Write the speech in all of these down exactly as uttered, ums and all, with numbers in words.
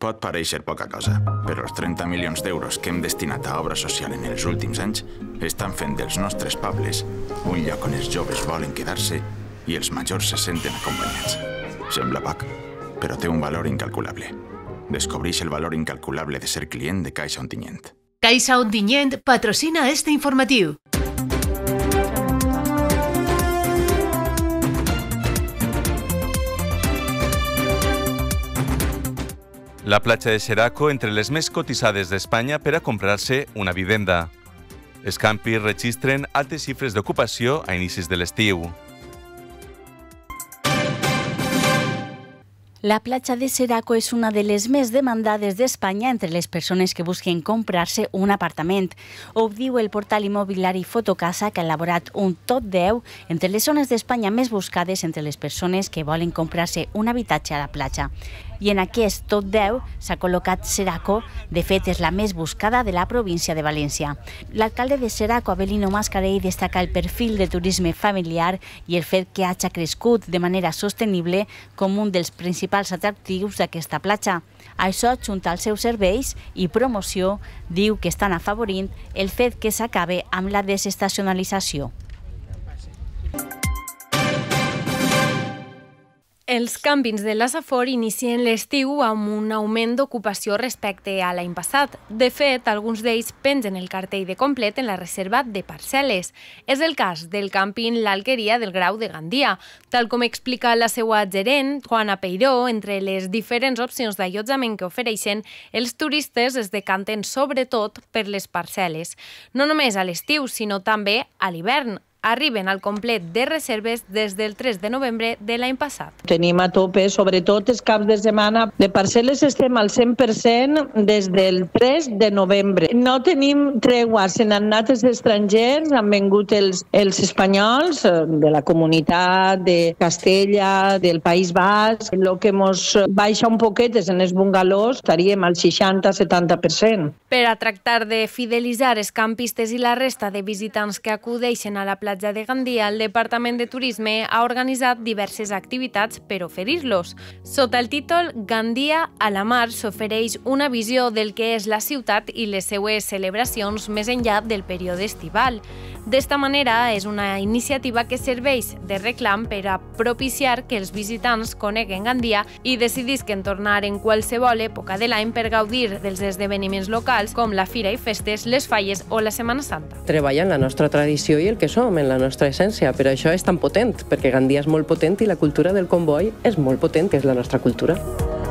Pot pareixer poca cosa, però els trenta milions d'euros que hem destinat a obra social en els últims anys estan fent dels nostres pobles un lloc on els joves volen quedar-se i els majors se senten acompanyats. Sembla poc, però té un valor incalculable. Descobreix el valor incalculable de ser client de Caixa Ontinyent. Caixa Ontinyent patrocina este informatiu. La platja de Xeraco, entre les més cotitzades d'Espanya per a comprar-se una vivenda. Els campis registren altes xifres d'ocupació a inicis de l'estiu. La platja de Xeraco és una de les més demandades d'Espanya entre les persones que busquen comprar-se un apartament. Ho diu el portal immobiliari Fotocasa, que ha elaborat un top deu entre les zones d'Espanya més buscades entre les persones que volen comprar-se un habitatge a la platja. I en aquest top deu s'ha col·locat Xeraco, de fet és la més buscada de la província de València. L'alcalde de Xeraco, Avelino Mascarell, destaca el perfil de turisme familiar i el fet que hagi crescut de manera sostenible com un dels principals atractius d'aquesta platja. Això, junt als seus serveis i promoció, diu que estan afavorint el fet que s'acabe amb la desestacionalització. Els càmpings de la Safor inicien l'estiu amb un augment d'ocupació respecte a l'any passat. De fet, alguns d'ells pengen el cartell de complet en la reserva de parcel·les. És el cas del càmping L'Alqueria del Grau de Gandia. Tal com explica la seva gerent, Juana Peiró, entre les diferents opcions d'allotjament que ofereixen, els turistes es decanten sobretot per les parcel·les. No només a l'estiu, sinó també a l'hivern. Arriben al complet de reserves des del tres de novembre de l'any passat. Tenim a tope, sobretot els caps de setmana. De parcel·les estem al cent per cent des del tres de novembre. No tenim tregua, se n'han anat els estrangers, han vengut els, els espanyols de la comunitat de Castella, del País Basc. El que mos baixa un poquet és en els bungalós, estaríem al seixanta a setanta per cent. Per a tractar de fidelitzar els campistes i la resta de visitants que acudeixen a la platja de Gandia, el Departament de Turisme ha organitzat diverses activitats per oferir-los. Sota el títol Gandia a la mar s'ofereix una visió del que és la ciutat i les seues celebracions més enllà del període estival. D'esta manera, és una iniciativa que serveix de reclam per a propiciar que els visitants coneguen Gandia i decidisquen tornar en qualsevol època de l'any per gaudir dels esdeveniments locals com la Fira i Festes, les Falles o la Setmana Santa. Treballa en la nostra tradició i el que som, en la nostra essència. Per això és tan potent, perquè Gandia és molt potent i la cultura del comboi és molt potent, que és la nostra cultura.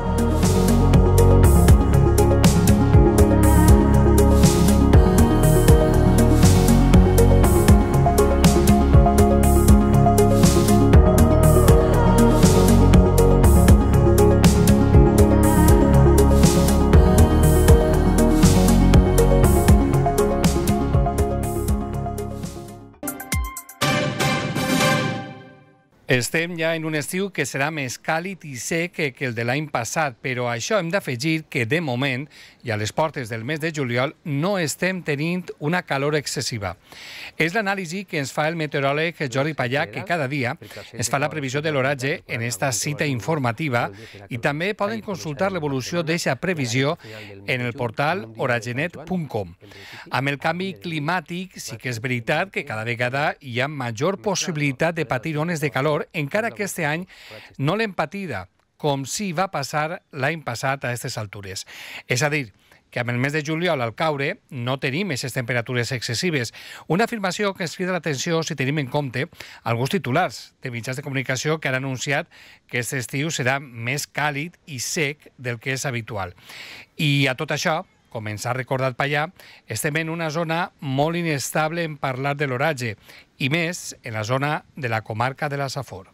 Estem ja en un estiu que serà més càlid i sec que el de l'any passat, però això hem d'afegir que, de moment, i a les portes del mes de juliol, no estem tenint una calor excessiva. És l'anàlisi que ens fa el meteoròleg Jordi Pallà, que cada dia ens fa la previsió de l'oratge en esta cita informativa i també poden consultar l'evolució d'aquesta previsió en el portal oragenet punt com. Amb el canvi climàtic sí que és veritat que cada vegada hi ha major possibilitat de patir ones de calor, encara que este any no l'hem patida, com si va passar l'any passat a aquestes altures. És a dir, que amb el mes de juliol al caure no tenim aquestes temperatures excessives. Una afirmació que ens crida l'atenció si tenim en compte alguns titulars de mitjans de comunicació que han anunciat que aquest estiu serà més càlid i sec del que és habitual. I a tot això, com ens ha recordat Pallà, estem en una zona molt inestable en parlar de l'oratge, i més en la zona de la comarca de la Safor.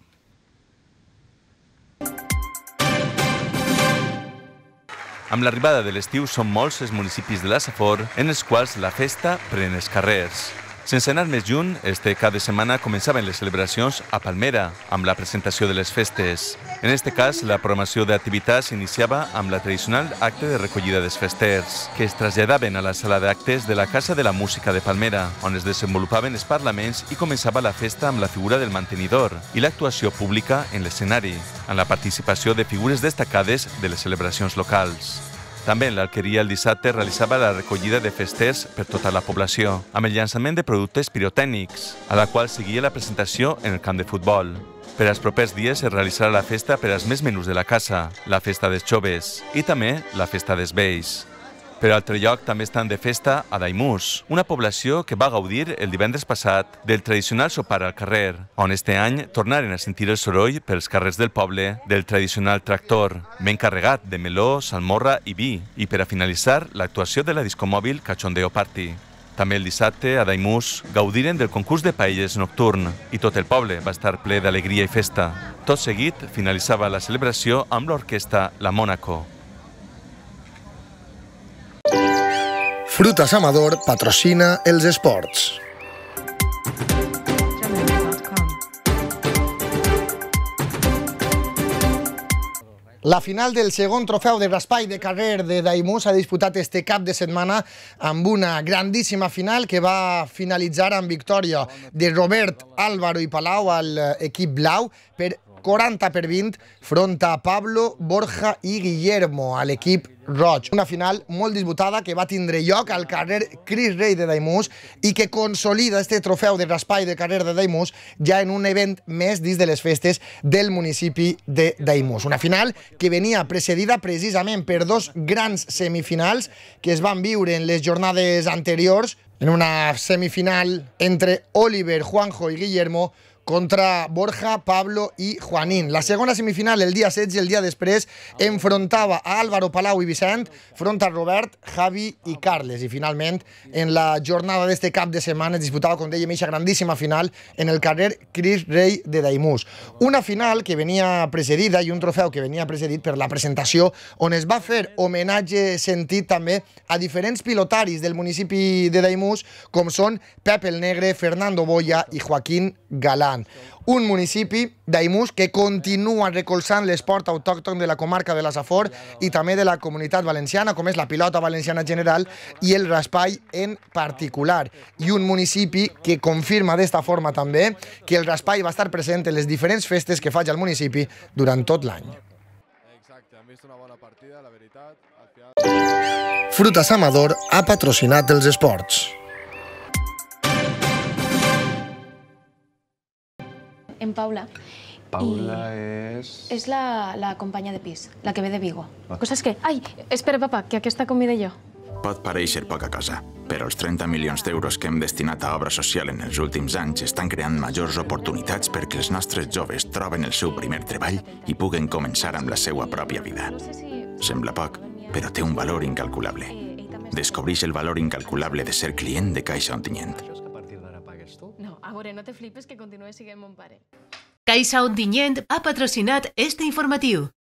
Amb l'arribada de l'estiu són molts els municipis de la Safor en els quals la festa pren els carrers. Sense anar més lluny, este cap de setmana començaven les celebracions a Palmera, amb la presentació de les festes. En este cas, la programació d'activitats iniciava amb la tradicional acte de recollida dels festers, que es traslladaven a la sala d'actes de la Casa de la Música de Palmera, on es desenvolupaven els parlaments i començava la festa amb la figura del mantenidor i l'actuació pública en l'escenari, amb la participació de figures destacades de les celebracions locals. També l'Alqueria el dissabte realitzava la recollida de festers per tota la població, amb el llançament de productes pirotècnics, a la qual seguia la presentació en el camp de futbol. Per als propers dies es realitzarà la festa per als més menús de la casa, la festa dels joves i també la festa dels vells. Per altre lloc, també estan de festa a Daimús, una població que va gaudir el divendres passat del tradicional sopar al carrer, on este any tornaren a sentir el soroll pels carrers del poble del tradicional tractor, ben carregat de meló, salmorra i vi, i per a finalitzar, l'actuació de la discomòbil Cachondeo Party. També el dissabte, a Daimús, gaudiren del concurs de paelles nocturn i tot el poble va estar ple d'alegria i festa. Tot seguit, finalitzava la celebració amb l'orquestra La Mónaco. Frutas Amador patrocina els esports. La final del segon trofeu de raspall de carrer de Daimús s'ha disputat este cap de setmana amb una grandíssima final que va finalitzar amb victòria de Robert, Álvaro i Palau a l'equip blau per quaranta per vint front a Pablo, Borja i Guillermo a l'equip roig. Una final molt disputada que va tindre lloc al carrer Cris Rei de Daimús i que consolida este trofeu de raspall de carrer de Daimús ja en un event més dins de les festes del municipi de Daimús. Una final que venia precedida precisament per dos grans semifinals que es van viure en les jornades anteriors, en una semifinal entre Oliver, Juanjo i Guillermo contra Borja, Pablo i Juanín. La segona semifinal, el dia setze, el dia després, enfrontava a Álvaro, Palau i Vicent front a Robert, Javi i Carles. I finalment, en la jornada d'este cap de setmana, es disputava, com dèiem, aquesta grandíssima final en el carrer Cris Rei de Daimús. Una final que venia precedida i un trofeu que venia precedit per la presentació on es va fer homenatge sentit també a diferents pilotaris del municipi de Daimús, com són Pep el Negre, Fernando Boya i Joaquín Galán. Un municipi, Daimús, que continua recolzant l'esport autòcton de la comarca de la Safor i també de la comunitat valenciana, com és la pilota valenciana general i el raspall en particular. I un municipi que confirma d'esta forma també que el raspall va estar present en les diferents festes que faig al municipi durant tot l'any. Frutas Amador ha patrocinat els esports. En Paula. Paula és... És la, la companya de pis, la que ve de Vigo. La cosa és que... Ai, espera, papa, que aquesta convida jo. Pot parèixer poca cosa, però els trenta milions d'euros que hem destinat a obra social en els últims anys estan creant majors oportunitats perquè els nostres joves troben el seu primer treball i puguen començar amb la seva pròpia vida. Sembla poc, però té un valor incalculable. Descobreix el valor incalculable de ser client de Caixa Ontinyent. No, a veure, no te flipes que continues siguent mon pare. Caixa Ontinyent ha patrocinat este informatiu.